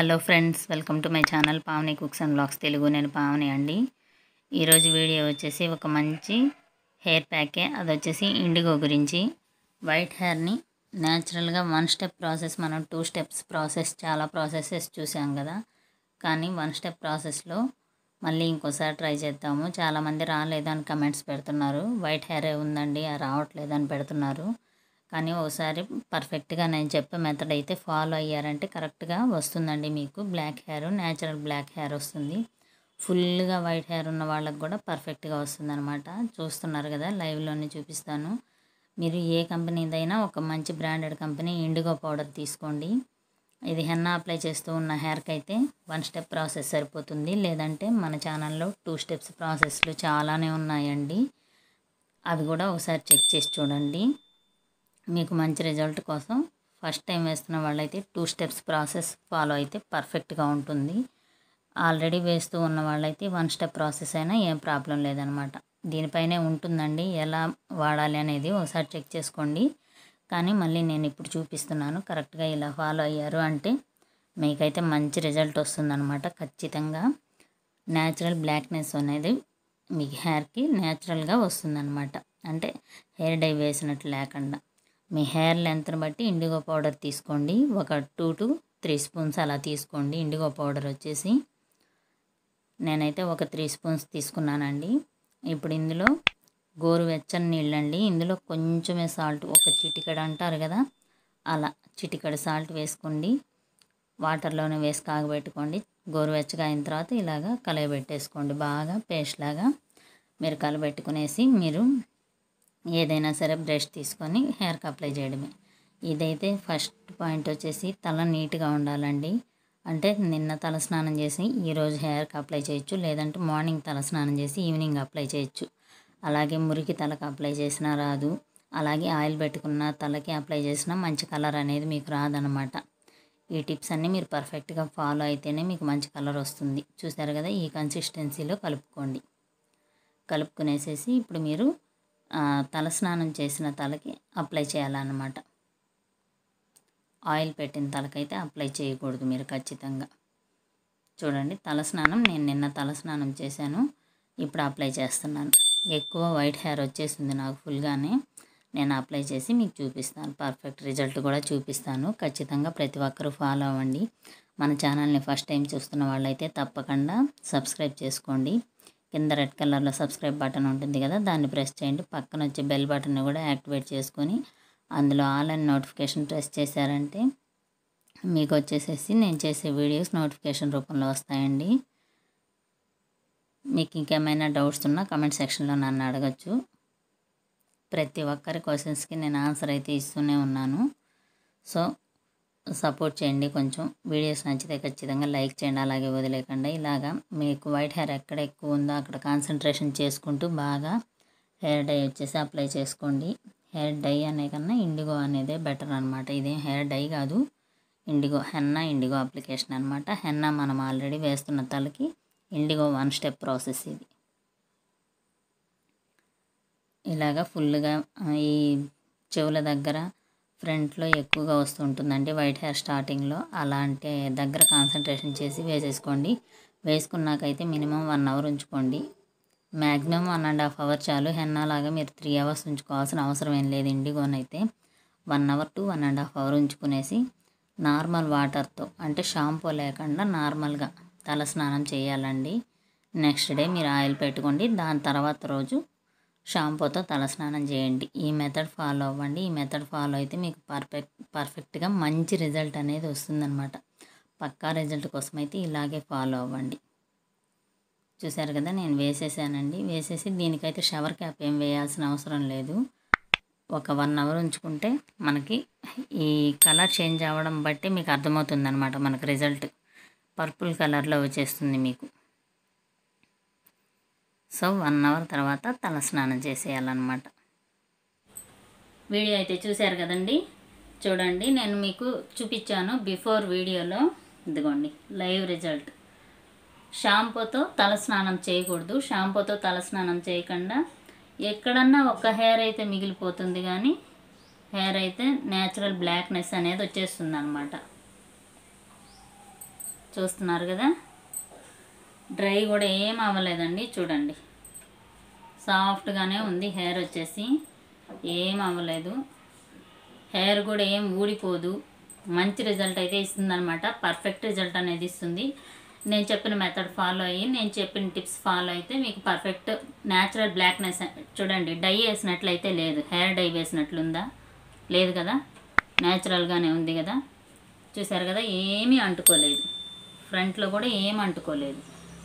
Hello friends, welcome to my channel Pavani cooks and blogs Telugu. నేను పావని అండి. ఈరోజు వీడియో వచ్చేసి ఒక మంచి హెయిర్ ప్యాకే. అది వచ్చేసి ఇండిగో గురించి. వైట్ హెయిర్ని న్యాచురల్గా 1 స్టెప్ ప్రాసెస్, మనం 2 స్టెప్స్ ప్రాసెస్, చాలా ప్రాసెసెస్ చూసాం కదా. కానీ 1 స్టెప్ ప్రాసెస్లో మళ్ళీ ఇంకోసారి ట్రై చేద్దాము. చాలామంది రాలేదని కమెంట్స్ పెడుతున్నారు. వైట్ హెయిరే ఉందండి, రావట్లేదని పెడుతున్నారు. కానీ ఒకసారి పర్ఫెక్ట్గా నేను చెప్పే మెథడ్ అయితే ఫాలో అయ్యారంటే కరెక్ట్గా వస్తుందండి. మీకు black hair, natural black hair వస్తుంది. ఫుల్గా వైట్ హెయిర్ ఉన్న వాళ్ళకి కూడా పర్ఫెక్ట్గా వస్తుందన్నమాట. చూస్తున్నారు కదా, లైవ్లోనే చూపిస్తాను. మీరు ఏ కంపెనీదైనా ఒక మంచి బ్రాండెడ్ కంపెనీ ఇండిగో పౌడర్ తీసుకోండి. ఇది హెన్నా అప్లై చేస్తూ ఉన్న హెయిర్కి అయితే 1 స్టెప్ ప్రాసెస్ సరిపోతుంది. లేదంటే మన ఛానల్లో 2 స్టెప్స్ ప్రాసెస్లు చాలానే ఉన్నాయండి. అవి కూడా ఒకసారి చెక్ చేసి చూడండి. మీకు మంచి రిజల్ట్ కోసం ఫస్ట్ టైం వేస్తున్న వాళ్ళైతే 2 స్టెప్స్ ప్రాసెస్ ఫాలో అయితే పర్ఫెక్ట్గా ఉంటుంది. ఆల్రెడీ వేస్తూ ఉన్న వాళ్ళైతే 1 స్టెప్ ప్రాసెస్ అయినా ఏం ప్రాబ్లం లేదనమాట. దీనిపైనే ఉంటుందండి ఎలా వాడాలి అనేది, ఒకసారి చెక్ చేసుకోండి. కానీ మళ్ళీ నేను ఇప్పుడు చూపిస్తున్నాను. కరెక్ట్గా ఇలా ఫాలో అయ్యారు అంటే మీకైతే మంచి రిజల్ట్ వస్తుందన్నమాట. ఖచ్చితంగా న్యాచురల్ బ్లాక్నెస్ అనేది మీ హెయిర్కి న్యాచురల్గా వస్తుందన్నమాట. అంటే హెయిర్ డై వేసినట్టు లేకుండా. మీ హెయిర్ లెంత్ని బట్టి ఇండిగో పౌడర్ తీసుకోండి. ఒక 2 to 3 స్పూన్స్ అలా తీసుకోండి. ఇండిగో పౌడర్ వచ్చేసి నేనైతే ఒక 3 స్పూన్స్ తీసుకున్నానండి. ఇప్పుడు ఇందులో గోరువెచ్చని నీళ్ళండి. ఇందులో కొంచెమే సాల్ట్, ఒక చిటికెడు అంటారు కదా, అలా చిటికెడు సాల్ట్ వేసుకోండి. వాటర్లోనే వేసి కాగబెట్టుకోండి. గోరువెచ్చగా అయిన తర్వాత ఇలాగా కలయబెట్టేసుకోండి. బాగా పేస్ట్ లాగా మీరు కలబెట్టుకునేసి, మీరు ఏదైనా సరే బ్రష్ తీసుకొని హెయిర్కి అప్లై చేయడమే. ఇదైతే ఫస్ట్ పాయింట్ వచ్చేసి తల నీట్గా ఉండాలండి. అంటే నిన్న తల స్నానం చేసి ఈరోజు హెయిర్కి అప్లై చేయొచ్చు. లేదంటే మార్నింగ్ తల స్నానం చేసి ఈవినింగ్ అప్లై చేయొచ్చు. అలాగే మురికి తలకు అప్లై చేసినా రాదు. అలాగే ఆయిల్ పెట్టుకున్న తలకి అప్లై చేసినా మంచి కలర్ అనేది మీకు రాదనమాట. ఈ టిప్స్ అన్నీ మీరు పర్ఫెక్ట్గా ఫాలో అయితేనే మీకు మంచి కలర్ వస్తుంది. చూసారు కదా, ఈ కన్సిస్టెన్సీలో కలుపుకోండి. కలుపుకునేసేసి ఇప్పుడు మీరు తల స్నానం చేసిన తలకి అప్లై చేయాలన్నమాట. ఆయిల్ పెట్టిన తలకైతే అప్లై చేయకూడదు మీరు ఖచ్చితంగా. చూడండి, తలస్నానం నేను నిన్న తలస్నానం చేశాను, ఇప్పుడు అప్లై చేస్తున్నాను. ఎక్కువ వైట్ హెయిర్ వచ్చేసింది నాకు ఫుల్గానే. నేను అప్లై చేసి మీకు చూపిస్తాను. పర్ఫెక్ట్ రిజల్ట్ కూడా చూపిస్తాను. ఖచ్చితంగా ప్రతి ఒక్కరూ ఫాలో అవ్వండి. మన ఛానల్ని ఫస్ట్ టైం చూస్తున్న వాళ్ళైతే తప్పకుండా సబ్స్క్రైబ్ చేసుకోండి. కింద రెడ్ కలర్లో సబ్స్క్రైబ్ బటన్ ఉంటుంది కదా, దాన్ని ప్రెస్ చేయండి. పక్కన వచ్చే బెల్ బటన్ని కూడా యాక్టివేట్ చేసుకొని అందులో ఆల్ అండ్ నోటిఫికేషన్ ప్రెస్ చేశారంటే మీకు వచ్చేసేసి నేను చేసే వీడియోస్ నోటిఫికేషన్ రూపంలో వస్తాయండి. మీకు ఇంకేమైనా డౌట్స్ ఉన్నా కమెంట్ సెక్షన్లో నన్ను అడగచ్చు. ప్రతి ఒక్కరి క్వశ్చన్స్కి నేను ఆన్సర్ అయితే ఇస్తూనే ఉన్నాను. సో సపోర్ట్ చేయండి. కొంచెం వీడియోస్ నచ్చితే ఖచ్చితంగా లైక్ చేయండి. అలాగే వదిలేకండి. ఇలాగా మీకు వైట్ హెయిర్ ఎక్కడ ఎక్కువ ఉందో అక్కడ కాన్సన్ట్రేషన్ చేసుకుంటూ బాగా హెయిర్ డై వచ్చేసి అప్లై చేసుకోండి. హెయిర్ డై అనే కన్నా ఇండిగో అనేదే బెటర్ అనమాట. ఇదేం హెయిర్ డై కాదు, ఇండిగో హెన్నా ఇండిగో అప్లికేషన్ అనమాట. హెన్నా మనం ఆల్రెడీ వేస్తున్న తలకి, ఇండిగో 1 స్టెప్ ప్రాసెస్ ఇది. ఇలాగా ఫుల్గా ఈ చెవుల దగ్గర ఫ్రంట్లో ఎక్కువగా వస్తుంటుందండి వైట్ హెయిర్ స్టార్టింగ్లో. అలాంటి దగ్గర కాన్సన్ట్రేషన్ చేసి వేసేసుకోండి. వేసుకున్నాకైతే మినిమం 1 అవర్ ఉంచుకోండి. మ్యాక్సిమం 1.5 అవర్ చాలు. హెన్నా లాగా మీరు 3 అవర్స్ ఉంచుకోవాల్సిన అవసరం ఏం లేదు. ఇండిగోనైతే 1 అవర్ to 1.5 అవర్ ఉంచుకునేసి నార్మల్ వాటర్తో, అంటే షాంపూ లేకుండా నార్మల్గా తల స్నానం చేయాలండి. నెక్స్ట్ డే మీరు ఆయిల్ పెట్టుకోండి. దాని తర్వాత రోజు షాంపూతో తలస్నానం చేయండి. ఈ మెథడ్ ఫాలో అవ్వండి. ఈ మెథడ్ ఫాలో అయితే మీకు పర్ఫెక్ట్గా మంచి రిజల్ట్ అనేది వస్తుందన్నమాట. పక్కా రిజల్ట్ కోసం అయితే ఇలాగే ఫాలో అవ్వండి. చూసారు కదా, నేను వేసేసానండి. వేసేసి దీనికైతే షవర్ క్యాప్ ఏం వేయాల్సిన అవసరం లేదు. ఒక 1 అవర్ ఉంచుకుంటే మనకి ఈ కలర్ చేంజ్ అవ్వడం బట్టి మీకు అర్థమవుతుంది అనమాట. మనకు రిజల్ట్ పర్పుల్ కలర్లో వచ్చేస్తుంది మీకు. సో 1 అవర్ తర్వాత తల స్నానం చేసేయాలన్నమాట. వీడియో అయితే చూశారు కదండి. చూడండి, నేను మీకు చూపించాను బిఫోర్ వీడియోలో. ఇదిగోండి లైవ్ రిజల్ట్. షాంపూతో తల స్నానం చేయకూడదు. షాంపూతో తల స్నానం చేయకుండా ఎక్కడన్నా ఒక హెయిర్ అయితే మిగిలిపోతుంది, కానీ హెయిర్ అయితే న్యాచురల్ బ్లాక్నెస్ అనేది వచ్చేస్తుంది అన్నమాట. చూస్తున్నారు కదా, డ్రై కూడా ఏం అవ్వలేదండి. చూడండి, సాఫ్ట్గానే ఉంది. హెయిర్ వచ్చేసి ఏం అవ్వలేదు, హెయిర్ కూడా ఏం ఊడిపోదు. మంచి రిజల్ట్ అయితే ఇస్తుందన్నమాట. పర్ఫెక్ట్ రిజల్ట్ అనేది ఇస్తుంది. నేను చెప్పిన మెథడ్ ఫాలో అయ్యి, నేను చెప్పిన టిప్స్ ఫాలో అయితే మీకు పర్ఫెక్ట్ న్యాచురల్ బ్లాక్నెస్. చూడండి, డై వేసినట్లయితే లేదు, హెయిర్ డై వేసినట్లుందా? లేదు కదా, న్యాచురల్గానే ఉంది కదా. చూసారు కదా, ఏమీ అంటుకోలేదు, ఫ్రంట్లో కూడా ఏం అంటుకోలేదు.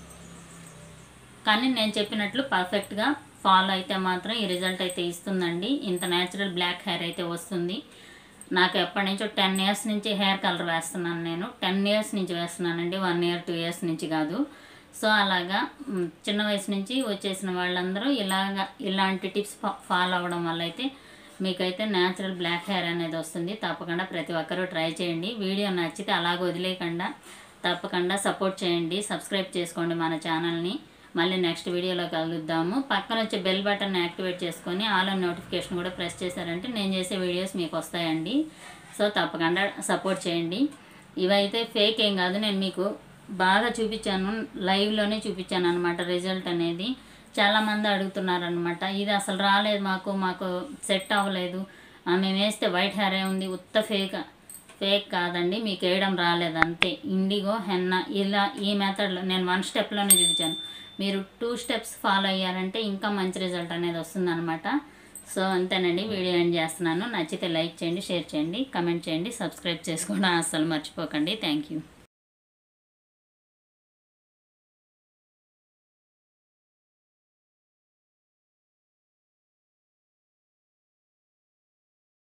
కానీ నేను చెప్పినట్లు పర్ఫెక్ట్గా ఫాలో అయితే మాత్రం ఈ రిజల్ట్ అయితే ఇస్తుందండి. ఇంత న్యాచురల్ బ్లాక్ హెయిర్ అయితే వస్తుంది. నాకు ఎప్పటి నుంచో 10 ఇయర్స్ నుంచి హెయిర్ కలర్ వేస్తున్నాను. నేను 10 ఇయర్స్ నుంచి వేస్తున్నానండి, 1 ఇయర్ 2 ఇయర్స్ నుంచి కాదు. సో అలాగా చిన్న వయసు నుంచి వచ్చేసిన వాళ్ళందరూ ఇలాంటి టిప్స్ ఫాలో అవ్వడం వల్ల అయితే మీకైతే న్యాచురల్ బ్లాక్ హెయిర్ అనేది వస్తుంది. తప్పకుండా ప్రతి ఒక్కరూ ట్రై చేయండి. వీడియో నచ్చితే అలాగ వదిలేయకుండా తప్పకుండా సపోర్ట్ చేయండి. సబ్స్క్రైబ్ చేసుకోండి మన ఛానల్ని. మళ్ళీ నెక్స్ట్ వీడియోలో కలుద్దాము. పక్కన వచ్చే బెల్ బటన్ యాక్టివేట్ చేసుకొని ఆల్ ఆన్ నోటిఫికేషన్ కూడా ప్రెస్ చేశారంటే నేను చేసే వీడియోస్ మీకు వస్తాయండి. సో తప్పకుండా సపోర్ట్ చేయండి. ఇవైతే ఫేక్ ఏం కాదు, నేను మీకు బాగా చూపించాను, లైవ్లోనే చూపించాను అనమాట రిజల్ట్ అనేది. చాలామంది అడుగుతున్నారనమాట, ఇది అసలు రాలేదు, మాకు సెట్ అవ్వలేదు, మేము వేస్తే వైట్ హెయిరే ఉంది. ఉత్త ఫేక్ కాదండి, మీకు వేయడం రాలేదు అంతే. ఇండిగో, హెన్నా ఇలా ఈ మెథడ్లో నేను 1 స్టెప్లోనే చూపించాను. మీరు 2 స్టెప్స్ ఫాలో అయ్యారంటే ఇంకా మంచి రిజల్ట్ అనేది వస్తుందన్నమాట. సో అంతేనండి, వీడియో ఎండ్ చేస్తున్నాను. నచ్చితే లైక్ చేయండి, షేర్ చేయండి, కమెంట్ చేయండి, సబ్స్క్రైబ్ చేసుకోవడం అస్సలు మర్చిపోకండి. Thank you.